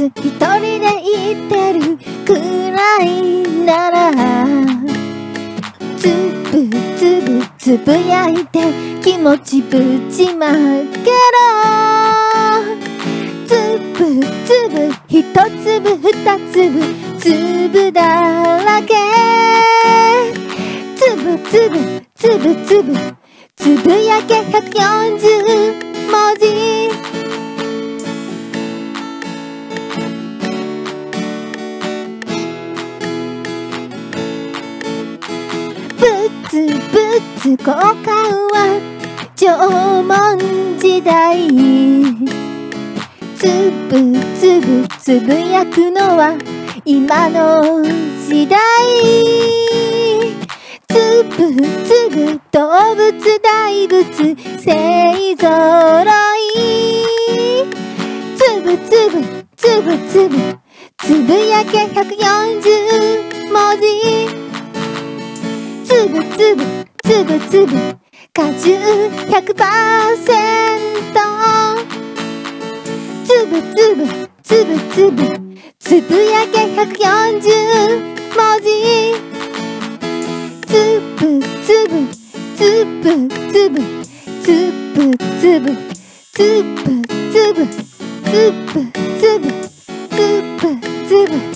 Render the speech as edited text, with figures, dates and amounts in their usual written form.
一人で言ってるくらいならつぶつぶつぶやいて気持ちぶちまけろ。つぶつぶ一粒二粒粒だらけ。つぶつぶつぶつぶつぶやけ140文字。ぶつぶつ交換は縄文時代。つぶつぶつぶやくのは今の時代。つぶつぶ動物大仏勢ぞろい。つぶつぶつぶつぶつぶやけ140文字。つぶつぶつぶつぶ果汁 100%。 つぶつぶつぶつぶつぶやけ140文字。つぶつぶつぶつぶつぶつぶつぶつぶつぶつぶつぶつぶ